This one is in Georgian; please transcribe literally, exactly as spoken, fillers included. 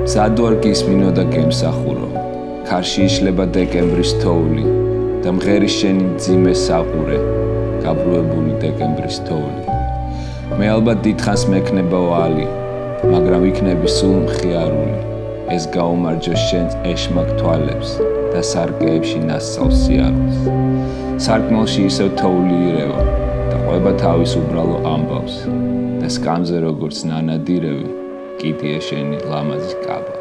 Zadwar გისმინო და გემსახურო, ქარში იშლება დეკემბრის თოვლი და მღერის შენი მძიმე საყურე, გაბრუებული დეკემბრის თოვლი. მე ალბათ დიდხანს მექნება ვალი, მაგრამ იქნები სულ მხიარული, ეს გაუმარჯო შენს ეშმაკ თვალებს და სარკეებში ნასწავს სიარულს. სარკმელში ისევ თოვლი ირევა და ყვება თავის უბრალო ამბავს და სკამზე როგორც ნანადირევი, კიდია შენი ლამაზი კაბა.